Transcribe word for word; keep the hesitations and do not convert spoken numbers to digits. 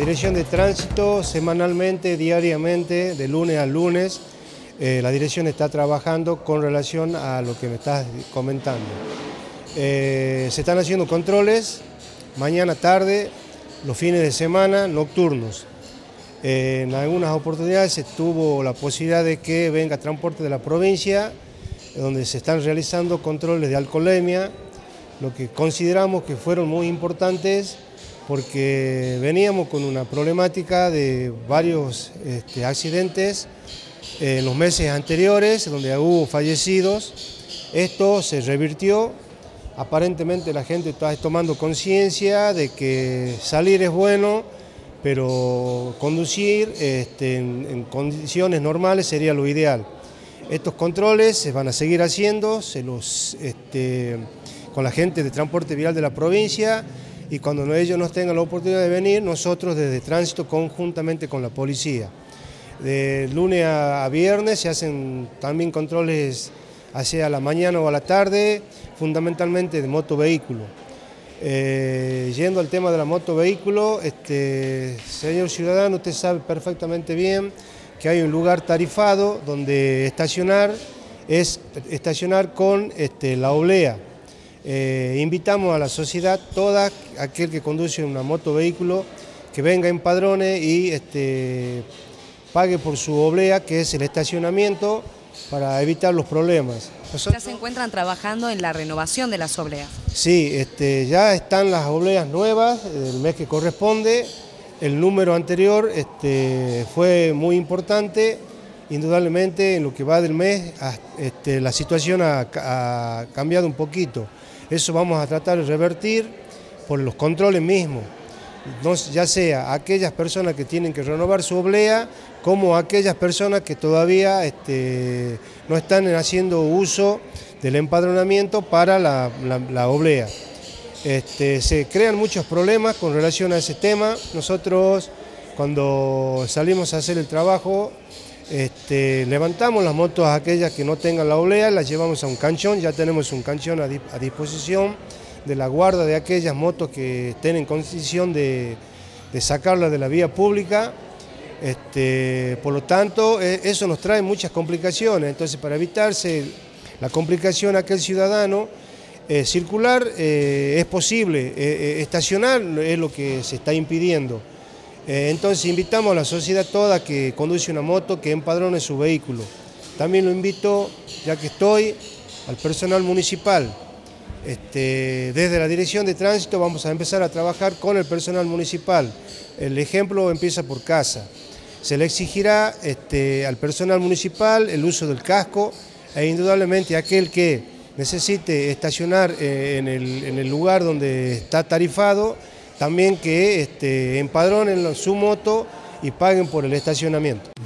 Dirección de Tránsito, semanalmente, diariamente, de lunes a lunes, eh, la dirección está trabajando con relación a lo que me estás comentando. Eh, se están haciendo controles mañana, tarde, los fines de semana, nocturnos. Eh, en algunas oportunidades se tuvo la posibilidad de que venga transporte de la provincia, donde se están realizando controles de alcoholemia, lo que consideramos que fueron muy importantes porque veníamos con una problemática de varios este, accidentes en los meses anteriores, donde hubo fallecidos. Esto se revirtió, aparentemente la gente está tomando conciencia de que salir es bueno, pero conducir este, en, en condiciones normales sería lo ideal. Estos controles se van a seguir haciendo se los, este, con la gente de transporte vial de la provincia, y cuando ellos nos tengan la oportunidad de venir, nosotros desde Tránsito conjuntamente con la policía. De lunes a viernes se hacen también controles hacia la mañana o a la tarde, fundamentalmente de motovehículo. Eh, yendo al tema de la motovehículo, este, señor ciudadano, usted sabe perfectamente bien que hay un lugar tarifado donde estacionar es estacionar con este, la oblea. Eh, invitamos a la sociedad, toda aquel que conduce una motovehículo, que venga en padrones y este, pague por su oblea, que es el estacionamiento, para evitar los problemas. Nosotros, ¿ya se encuentran trabajando en la renovación de las obleas? Sí, este, ya están las obleas nuevas del mes que corresponde. El número anterior este, fue muy importante. Indudablemente en lo que va del mes este, la situación ha, ha cambiado un poquito. Eso vamos a tratar de revertir por los controles mismos, no, ya sea aquellas personas que tienen que renovar su oblea, como aquellas personas que todavía este, no están haciendo uso del empadronamiento para la, la, la oblea. Este, se crean muchos problemas con relación a ese tema. Nosotros, cuando salimos a hacer el trabajo, Este, levantamos las motos a aquellas que no tengan la oblea, las llevamos a un canchón. Ya tenemos un canchón a, di a disposición de la guarda de aquellas motos que estén en condición de, de sacarlas de la vía pública. Este, por lo tanto, eh, eso nos trae muchas complicaciones. Entonces, para evitarse la complicación a aquel ciudadano, eh, circular eh, es posible, eh, estacionar es lo que se está impidiendo. Entonces invitamos a la sociedad toda que conduce una moto que empadrone su vehículo. También lo invito, ya que estoy, al personal municipal. Este, desde la Dirección de Tránsito vamos a empezar a trabajar con el personal municipal. El ejemplo empieza por casa. Se le exigirá este, al personal municipal el uso del casco, e indudablemente aquel que necesite estacionar en el, en el lugar donde está tarifado, también que este, empadronen su moto y paguen por el estacionamiento.